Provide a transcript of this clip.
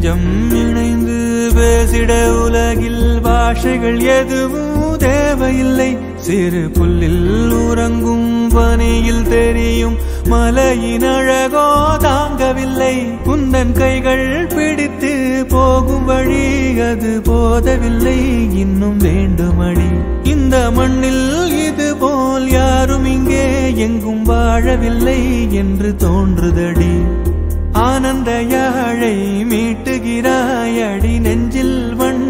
இணைந்து பேசிட உலகில் பாஷைகள் எதுவும் தேவையில்லை. சிறு புல்லில் உறங்கும் பனியில் தெரியும் மலையின் அழகோ தாங்கவில்லை. குந்தன் கைகள் பிடித்து போகும் வழி அது போதவில்லை, இன்னும் வேண்டுமடி. இந்த மண்ணில் இது போல் யாரும் இங்கே எங்கும் வாழவில்லை என்று தோன்றுதடி. ஆனந்த யாழை மீட்டுகிறாய் அடி, நெஞ்சில்